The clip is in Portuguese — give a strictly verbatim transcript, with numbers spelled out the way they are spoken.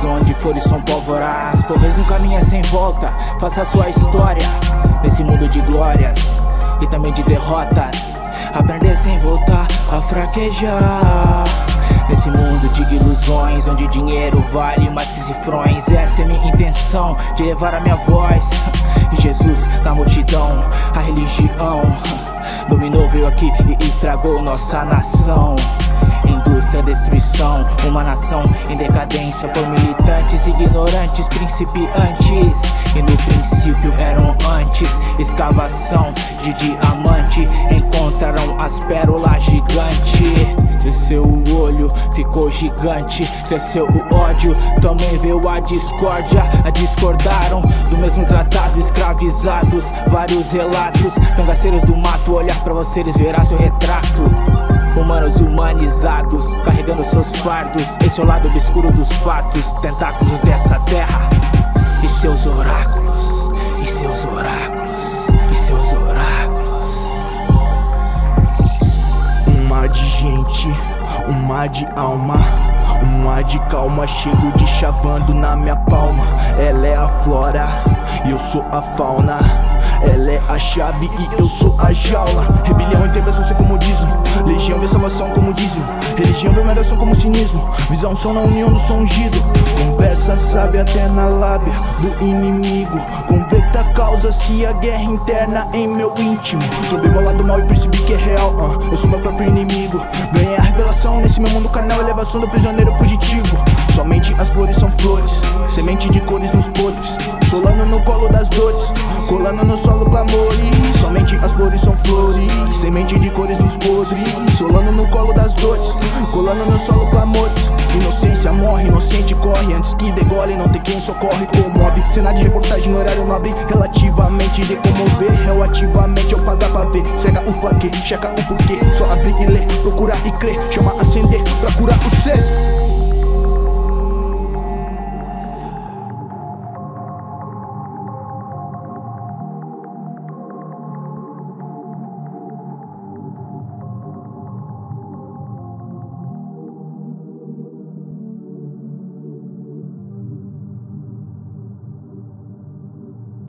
onde flores são pólvora. As povas no caminho é sem volta. Faça a sua história nesse mundo de glórias e também de derrotas. Aprender sem voltar a fraquejar nesse mundo de ilusões, onde dinheiro vale mais que cifrões. Essa é minha intenção, de levar a minha voz. E Jesus na multidão, a religião dominou, veio aqui e estragou nossa nação. Indústria, destruição, uma nação em decadência por militantes, ignorantes, principiantes. E no princípio eram antes, escavação de diamante, encontraram as pérolas gigantes. Cresceu o olho, ficou gigante, cresceu o ódio, também veio a discórdia. Discordaram do mesmo tratado, escravizados, vários relatos. Cangaceiros do mato, olhar pra vocês verá seu retrato. Humanos humanizados, carregando seus fardos. Esse é o lado obscuro dos fatos, tentáculos dessa terra. E seus oráculos, e seus oráculos, e seus oráculos. Um mar de gente, um mar de alma, um mar de calma, chego de chavando na minha palma. Ela é a flora e eu sou a fauna. Ela é a chave e eu sou a jaula. Rebelião, intervenção sem comodismo. Legião vê salvação como dízimo. Religião vê humilhação como cinismo. Visão som na união do som ungido. Conversa sabe até na lábia do inimigo. Convicta causa-se a guerra interna em meu íntimo. Trombei meu lado mal e percebi que é real, uh. Eu sou meu próprio inimigo. Ganhei a revelação nesse meu mundo carnal. Elevação do prisioneiro fugitivo. Somente as flores são flores, semente de cores nos podres. Solando no colo das dores, colando no solo clamores. Somente as flores são flores, semente de cores nos podres. Solando no colo das dores, colando no solo clamores. Inocência morre, inocente corre antes que degole, não tem quem socorre, comove. Cena de reportagem no horário nobre, relativamente de comover. Relativamente eu pagar pra ver, cega o flaque, checa o porquê. Só abrir e ler, procurar e crer, chama acender pra curar o ser.